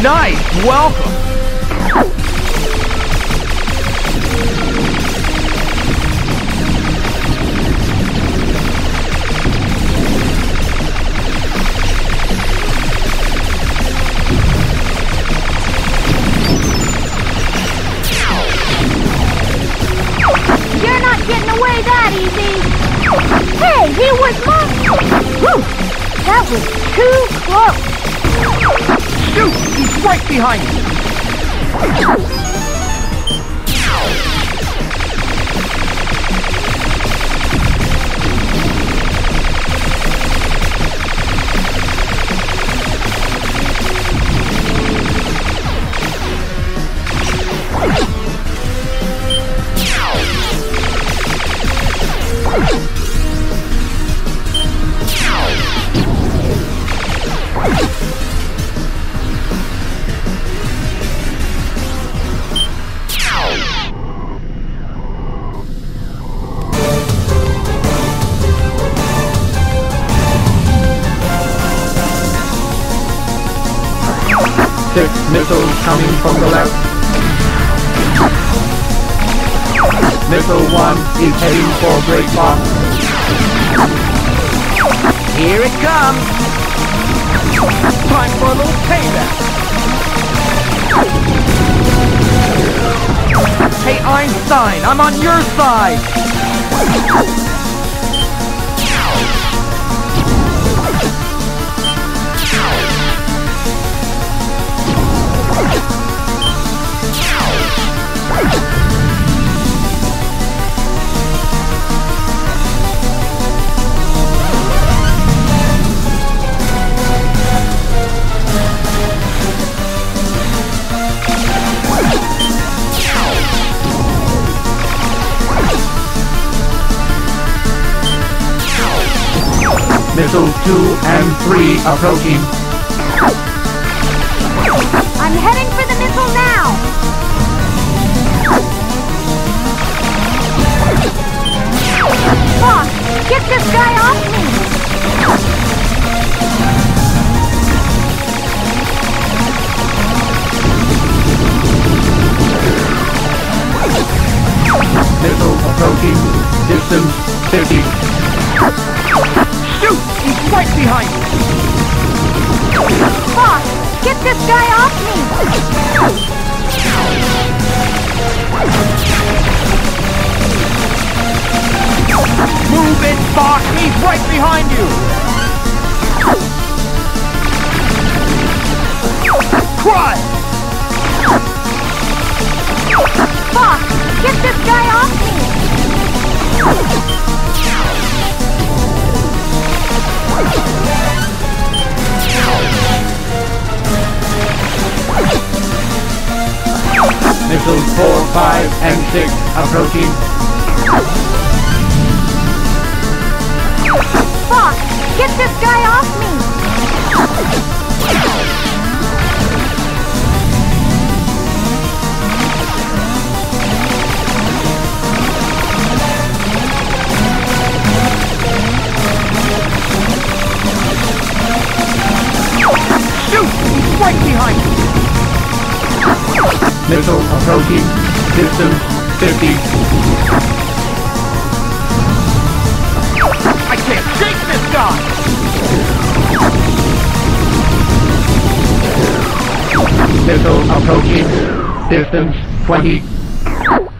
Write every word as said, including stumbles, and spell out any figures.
Nice welcome! You're not getting away that easy! Hey, he was mine! Whew! That was too close! Shoot! He's right behind you! Six missiles coming from the left. Missile one is heading for Great Box. Here it comes! Time for a little payback! Hey Einstein, I'm on your side! Missiles two and three approaching. I'm heading for the missile now! Fox, get this guy off me! Missile approaching. Distance fifty. Shoot! He's right behind you! Fox, get this guy off me! Move it, Fox! He's right behind you! Crud! Fox, get this guy off me! Missiles four, five, and six approaching. Fox, get this guy off me! Shoot! He's right behind you! Missile approaching. Distance fifty. I can't shake this guy! Missile approaching. Distance twenty.